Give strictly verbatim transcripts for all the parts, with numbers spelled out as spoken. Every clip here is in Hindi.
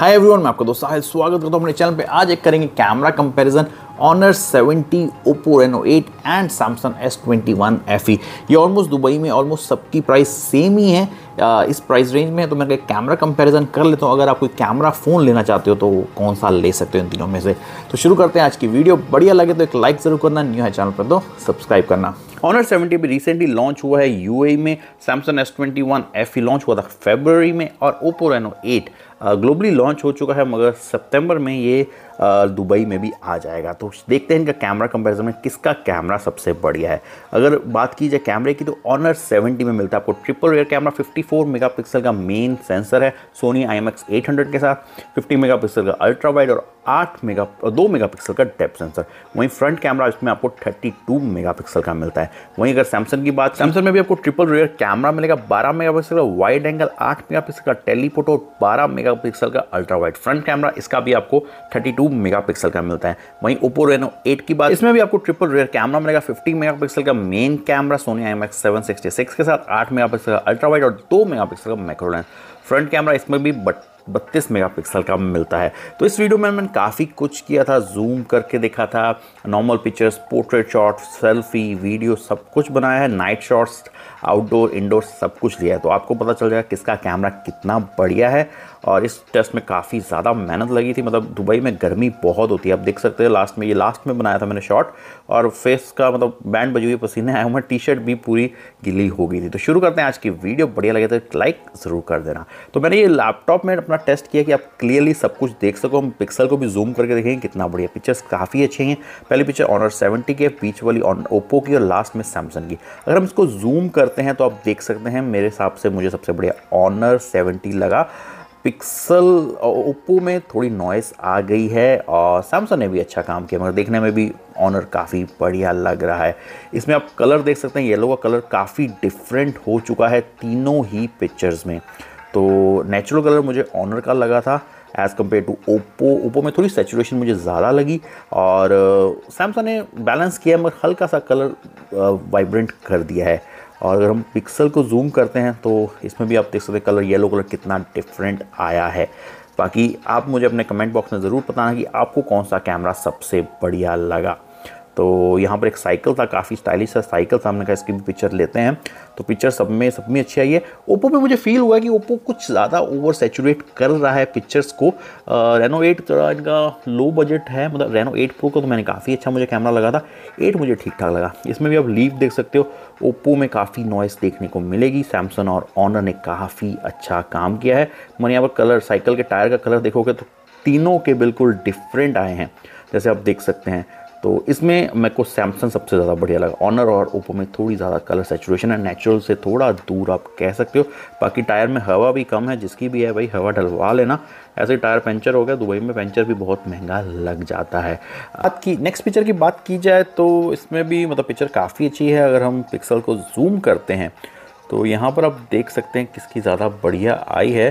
हाय एवरीवन, मैं आपका दोस्त साहिल स्वागत करता हूं अपने चैनल पे। आज एक करेंगे camera comparison Honor seventy, Oppo Reno eight and Samsung S twenty one F E. ये ऑलमोस्ट दुबई में ऑलमोस्ट सबकी प्राइस सेम ही है, आ, इस प्राइस रेंज में। तो मैं कैमरा कंपैरिजन कर लेता हूँ। अगर आप कोई कैमरा फ़ोन लेना चाहते हो तो कौन सा ले सकते हो इन तीनों में से। तो शुरू करते हैं आज की वीडियो। बढ़िया लगे तो एक लाइक ज़रूर करना, न्यू है चैनल पर तो सब्सक्राइब करना। ऑनर सेवेंटी भी रिसेंटली लॉन्च हुआ है यूएई में, Samsung S twenty one F E launch हुआ था फरवरी में, और Oppo Reno eight globally launch हो चुका है, मगर सितंबर में ये दुबई में भी आ जाएगा। तो देखते हैं इनका कैमरा कंपैरिजन में किसका कैमरा सबसे बढ़िया है। अगर बात की जाए कैमरे की तो ऑनर सेवेंटी में मिलता है आपको triple rear camera, fifty four megapixel का मेन सेंसर है Sony I M X eight hundred के साथ, फिफ्टी मेगापिक्सल का अल्ट्रा वाइड और आठ मेगा दो मेगापिक्सल का डेप्थ सेंसर। वहीं फ्रंट कैमरा इसमें आपको थर्टी टू मेगापिक्सल का मिलता है। वहीं अगर सैमसंग की बात, सैमसंग में भी आपको ट्रिपल रियर कैमरा मिलेगा, बारह मेगापिक्सल का वाइड एंगल, आठ मेगापिक्सल का टेलीफोटो, बारह मेगापिक्सल का अल्ट्रा वाइड। फ्रंट कैमरा इसका भी आपको थर्टी टू मेगापिक्सल का मिलता है। वहीं ओप्पो रेनो एट की बात, इसमें भी आपको ट्रिपल रियर कैमरा मिलेगा, फिफ्टी मेगापिक्सल का main camera Sony I M X seven sixty six के साथ, आठ मेगापिक्सल का अल्ट्रा वाइड और दो मेगापिक्सल का मैक्रो लेंस। फ्रंट कैमरा इसमें भी बट बत्तीस मेगापिक्सल का मिलता है। तो इस वीडियो में मैंने काफ़ी कुछ किया था, जूम करके देखा था, normal pictures, portrait shot, selfie, video सब कुछ बनाया है, नाइट शॉट्स, आउटडोर इंडोर सब कुछ लिया है। तो आपको पता चल जाएगा किसका कैमरा कितना बढ़िया है। और इस टेस्ट में काफ़ी ज़्यादा मेहनत लगी थी, मतलब दुबई में गर्मी बहुत होती है, आप देख सकते हैं। लास्ट में ये लास्ट में बनाया था मैंने शॉट, और फेस का मतलब बैंड बजी हुई, पसीने आए हुए, टी शर्ट भी पूरी गिली हो गई थी। तो शुरू करते हैं आज की वीडियो। बढ़िया लगे तो लाइक ज़रूर कर देना। तो मैंने ये लैपटॉप में अपना टेस्ट किया कि आप क्लियरली सब कुछ देख सको। हम पिक्सल को भी जूम करके देखेंगे कितना बढ़िया। पिक्चर्स काफ़ी अच्छे हैं। पहली पिक्चर ऑनर सेवेंटी की, बीच वाली ओप्पो की, और लास्ट में सैमसंग की। अगर हम इसको जूम करते हैं तो आप देख सकते हैं, मेरे हिसाब से मुझे सबसे बढ़िया ऑनर सेवेंटी लगा। पिक्सल ओप्पो में थोड़ी नॉइस आ गई है, और सैमसंग ने भी अच्छा काम किया, मगर देखने में भी ऑनर काफ़ी बढ़िया लग रहा है। इसमें आप कलर देख सकते हैं, येलो का कलर काफ़ी डिफरेंट हो चुका है तीनों ही पिक्चर्स में। तो नेचुरल कलर मुझे ऑनर का लगा था as compare to Oppo. Oppo में थोड़ी सैचुरेशन मुझे ज़्यादा लगी, और सैमसंग ने बैलेंस किया मगर हल्का सा कलर वाइब्रेंट कर दिया है। और अगर हम पिक्सल को जूम करते हैं तो इसमें भी आप देख सकते हैं कलर, येलो कलर कितना डिफरेंट आया है। बाकी आप मुझे अपने कमेंट बॉक्स में ज़रूर बताना कि आपको कौन सा कैमरा सबसे बढ़िया लगा। तो यहाँ पर एक साइकिल था, काफ़ी स्टाइलिश सा साइकिल था, हमने कहा इसकी भी पिक्चर लेते हैं। तो पिक्चर सब में सब में अच्छी आई है। ओप्पो पे मुझे फील हुआ कि ओप्पो कुछ ज़्यादा ओवर सैचुरेट कर रहा है पिक्चर्स को। रेनो एट थोड़ा इनका लो बजट है, मतलब रेनो एट प्रो को तो मैंने काफ़ी अच्छा मुझे कैमरा लगा था, एट मुझे ठीक ठाक लगा। इसमें भी आप लीव देख सकते हो। ओप्पो में काफ़ी नॉइस देखने को मिलेगी। सैमसंग और ऑनर ने काफ़ी अच्छा काम किया है। मैंने यहाँ पर कलर, साइकिल के टायर का कलर देखोगे तो तीनों के बिल्कुल डिफरेंट आए हैं, जैसे आप देख सकते हैं। तो इसमें मेरे को सैमसंग सबसे ज़्यादा बढ़िया लगा। ऑनर और ओप्पो में थोड़ी ज़्यादा कलर सैचुरेशन है, नेचुरल से थोड़ा दूर आप कह सकते हो। बाकी टायर में हवा भी कम है, जिसकी भी है भाई हवा डलवा लेना। ऐसे टायर पंचर हो गया, दुबई में पंचर भी बहुत महंगा लग जाता है। बात की नेक्स्ट पिक्चर की बात की जाए तो इसमें भी मतलब पिक्चर काफ़ी अच्छी है। अगर हम पिक्सल को जूम करते हैं तो यहाँ पर आप देख सकते हैं किसकी ज़्यादा बढ़िया आई है।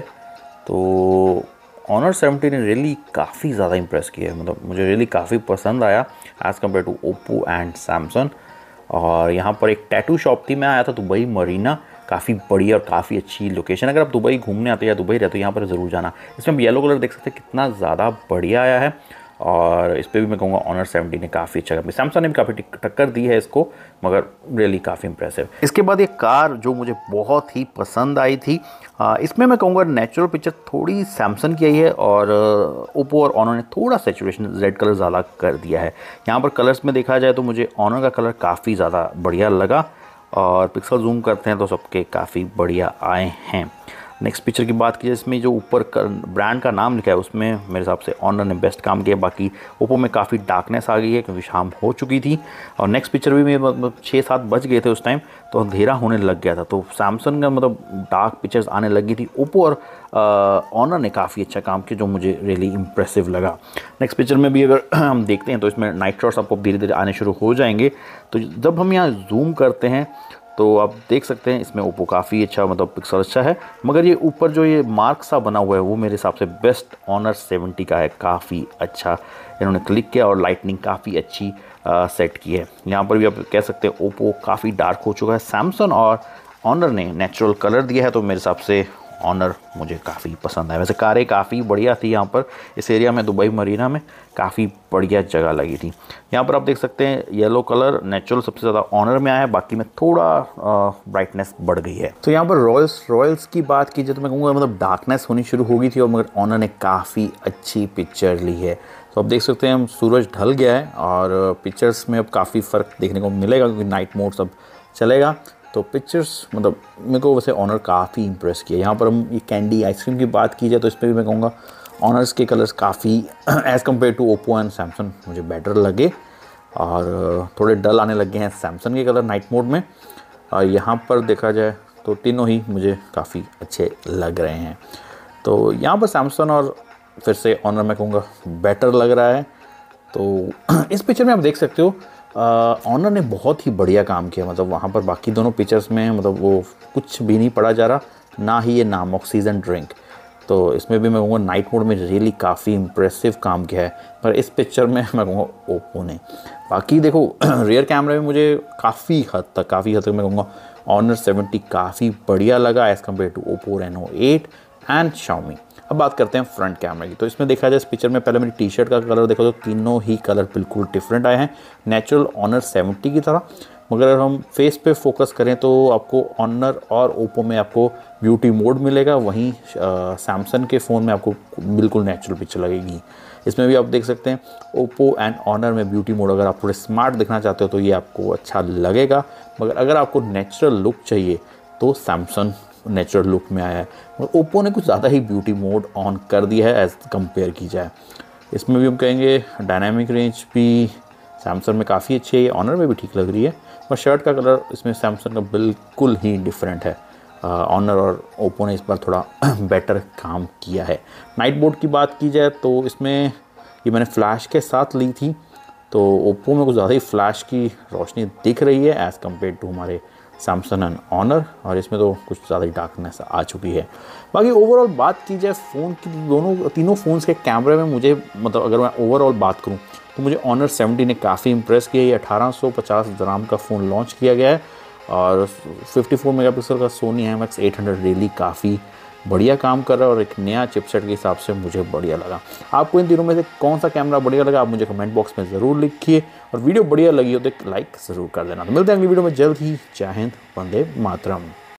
तो ऑनर सेवेंटी ने रियली काफ़ी ज़्यादा इंप्रेस किया है, मतलब मुझे रियली काफ़ी पसंद आया as compare to Oppo and Samsung. और यहाँ पर एक टैटू शॉप थी, मैं आया था दुबई मरीना, काफ़ी बढ़िया और काफ़ी अच्छी लोकेशन। अगर आप दुबई घूमने आते या दुबई रहते हो यहाँ पर ज़रूर जाना। इसमें येलो कलर देख सकते हैं कितना ज़्यादा बढ़िया आया है, और इस पर भी मैं कहूँगा ऑनर सेवेंटी ने काफ़ी अच्छा किया। सैमसंग ने भी काफ़ी टक्कर दी है इसको, मगर रियली काफ़ी इंप्रेसिव। इसके बाद ये कार जो मुझे बहुत ही पसंद आई थी, आ, इसमें मैं कहूँगा नेचुरल पिक्चर थोड़ी सैमसंग की आई है, और ओप्पो और ऑनर ने थोड़ा सैचुरेशन रेड कलर ज़्यादा कर दिया है। यहाँ पर कलर्स में देखा जाए तो मुझे ऑनर का कलर काफ़ी ज़्यादा बढ़िया लगा, और पिक्सल जूम करते हैं तो सबके काफ़ी बढ़िया आए हैं। नेक्स्ट पिक्चर की बात की जाए, इसमें जो ऊपर ब्रांड का नाम लिखा है उसमें मेरे हिसाब से ऑनर ने बेस्ट काम किया। बाकी ओप्पो में काफ़ी डार्कनेस आ गई है क्योंकि शाम हो चुकी थी, और नेक्स्ट पिक्चर भी मतलब छः सात बज गए थे उस टाइम, तो अंधेरा होने लग गया था। तो सैमसंग का मतलब डार्क पिक्चर्स आने लगी थी। ओप्पो और ऑनर ने काफ़ी अच्छा काम किया जो मुझे रियली इंप्रेसिव लगा। नेक्स्ट पिक्चर में भी अगर हम देखते हैं तो इसमें नाइट शॉट्स आपको धीरे धीरे आने शुरू हो जाएंगे। तो जब हम यहाँ जूम करते हैं तो आप देख सकते हैं इसमें ओप्पो काफ़ी अच्छा मतलब पिक्सल अच्छा है, मगर ये ऊपर जो ये मार्क सा बना हुआ है वो मेरे हिसाब से बेस्ट ऑनर सेवेंटी का है। काफ़ी अच्छा इन्होंने क्लिक किया और लाइटनिंग काफ़ी अच्छी आ, सेट की है। यहाँ पर भी आप कह सकते हैं ओप्पो काफ़ी डार्क हो चुका है। सैमसंग और ऑनर ने नेचुरल कलर दिया है, तो मेरे हिसाब से ऑनर मुझे काफ़ी पसंद है। वैसे कारें काफ़ी बढ़िया थी यहाँ पर, इस एरिया में दुबई मरीना में काफ़ी बढ़िया जगह लगी थी। यहाँ पर आप देख सकते हैं येलो कलर नेचुरल सबसे ज़्यादा ऑनर में आया है, बाकी में थोड़ा ब्राइटनेस बढ़ गई है। तो यहाँ पर रॉयल्स रॉयल्स की बात की जाए तो मैं कहूँगा मतलब डार्कनेस होनी शुरू हो गई थी और मगर ऑनर ने काफ़ी अच्छी पिक्चर ली है। तो आप देख सकते हैं हम सूरज ढल गया है और पिक्चर्स में अब काफ़ी फ़र्क देखने को मिलेगा क्योंकि नाइट मोड सब चलेगा। तो पिक्चर्स मतलब मेरे को वैसे ऑनर काफ़ी इंप्रेस किया। यहाँ पर हम ये कैंडी आइसक्रीम की बात की जाए तो इसमें भी मैं कहूँगा ऑनर्स के कलर्स काफ़ी as compare to Oppo and Samsung मुझे बेटर लगे और थोड़े डल आने लगे हैं सैमसंग के कलर नाइट मोड में। और यहाँ पर देखा जाए तो तीनों ही मुझे काफ़ी अच्छे लग रहे हैं। तो यहाँ पर सैमसंग और फिर से ऑनर मैं कहूँगा बेटर लग रहा है। तो इस पिक्चर में आप देख सकते हो ऑनर ने बहुत ही बढ़िया काम किया। मतलब वहाँ पर बाकी दोनों पिक्चर्स में मतलब वो कुछ भी नहीं पढ़ा जा रहा, ना ही ये नाम ऑक्सीजन ड्रिंक। तो इसमें भी मैं कहूँगा नाइट मोड में रियली काफ़ी इम्प्रेसिव काम किया है, पर इस पिक्चर में मैं कहूँगा ओप्पो ने। बाकी देखो रियर कैमरे में मुझे काफ़ी हद तक काफ़ी हद तक मैं कहूँगा ऑनर सेवेंटी काफ़ी बढ़िया लगा as compare to Oppo Reno eight and Xiaomi. अब बात करते हैं फ्रंट कैमरे की। तो इसमें देखा जाए इस पिक्चर में पहले मेरी टी शर्ट का कलर देखो तो तीनों ही कलर बिल्कुल डिफरेंट आए हैं नेचुरल ऑनर सेवेंटी की तरह। मगर अगर हम फेस पे फोकस करें तो आपको ऑनर और ओप्पो में आपको ब्यूटी मोड मिलेगा, वहीं सैमसंग के फ़ोन में आपको बिल्कुल नेचुरल पिक्चर लगेगी। इसमें भी आप देख सकते हैं ओप्पो एंड ऑनर में ब्यूटी मोड अगर आप थोड़े स्मार्ट दिखना चाहते हो तो ये आपको अच्छा लगेगा, मगर अगर आपको नेचुरल लुक चाहिए तो सैमसंग नेचुरल लुक में आया है। और ओप्पो ने कुछ ज़्यादा ही ब्यूटी मोड ऑन कर दिया है एज कंपेयर की जाए। इसमें भी हम कहेंगे डायनामिक रेंज भी सैमसंग में काफ़ी अच्छी है, ऑनर में भी ठीक लग रही है। और शर्ट का कलर इसमें सैमसंग का बिल्कुल ही डिफरेंट है। ऑनर और ओप्पो ने इस बार थोड़ा बेटर काम किया है। नाइट मोड की बात की जाए तो इसमें ये मैंने फ्लैश के साथ ली थी, तो ओप्पो में कुछ ज़्यादा ही फ्लैश की रोशनी दिख रही है एज़ कम्पेयर टू हमारे सैमसंग एंड ऑनर, और इसमें तो कुछ ज़्यादा ही डार्कनेस आ चुकी है। बाकी ओवरऑल बात की जाए फ़ोन की, दोनों तीनों फ़ोन्स के कैमरे में मुझे मतलब अगर मैं ओवरऑल बात करूं तो मुझे ऑनर सेवेंटी ने काफ़ी इंप्रेस किया। ये अठारह सौ पचास ग्राम का फ़ोन लॉन्च किया गया है और चौवन मेगापिक्सल का Sony I M X eight hundred really काफ़ी बढ़िया काम कर रहा है और एक नया चिपसेट के हिसाब से मुझे बढ़िया लगा। आपको इन तीनों में से कौन सा कैमरा बढ़िया लगा आप मुझे कमेंट बॉक्स में ज़रूर लिखिए, और वीडियो बढ़िया लगी हो तो एक लाइक ज़रूर कर देना। तो मिलते हैं अगली वीडियो में जल्द ही। जय हिंद, वंदे मातरम।